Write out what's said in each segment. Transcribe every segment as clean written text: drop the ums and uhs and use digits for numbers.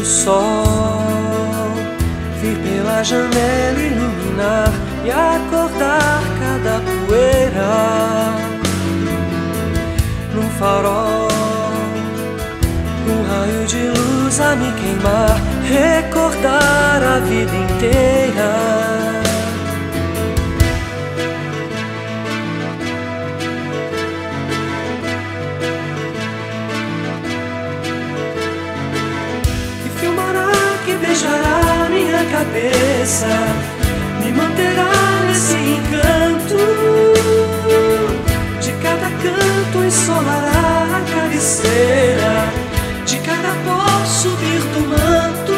o sol vir pela janela, iluminar e acordar cada poeira num farol, um raio de luz a me queimar, recordar a vida inteira. Beijará minha cabeça, me manterá nesse encanto. De cada canto ensolará a cabeceira, de cada pó subir do manto.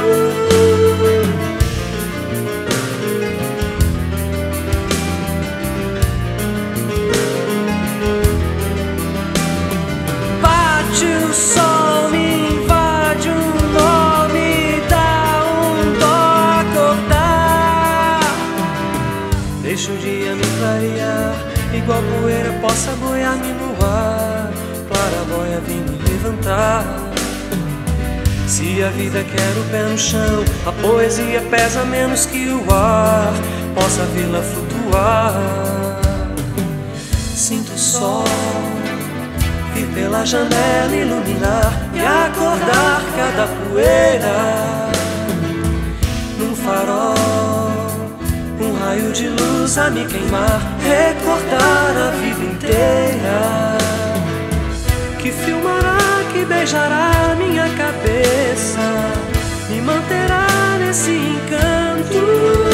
Bate o sol, me invade um nó, me dá um dó acordar. Deixa o dia me clarear, igual poeira possa boiar-me no ar. Claraboia vem me levantar. Se a vida quer o pé no chão, a poesia pesa menos que o ar, possa vê-la flutuar. Sinto o sol vir pela janela, iluminar e acordar cada poeira num farol, um raio de luz a me queimar, recordar a vida inteira, que filmará, que beijará minha cabeça, me manterá nesse encanto.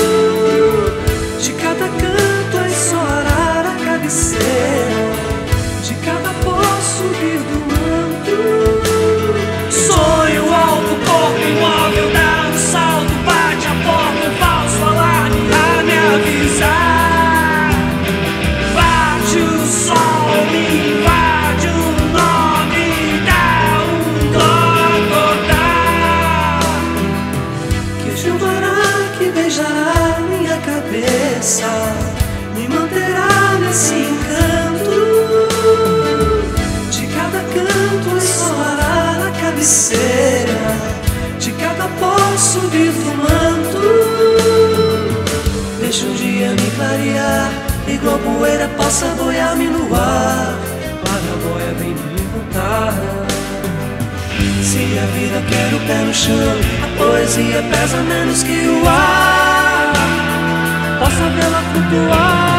De cada canto a ensolar a cabeceira, de cada pó subir do manto. Sonho alto, corpo imóvel, dá um salto, bate a porta, um falso alarme a me avisar. Bate o sol, me invade um nó, me dá um dó acordar. Que filmará, que beijará minha cabeça, me manterá nesse encanto. De cada canto ensolará a cabeceira, de cada pó subir do manto. Deixa o dia me clarear, igual poeira possa boiar-me no ar. Claraboia vem me levantar. Se a vida quer o pé no chão, a poesia pesa menos que o ar, possa vê-la flutuar.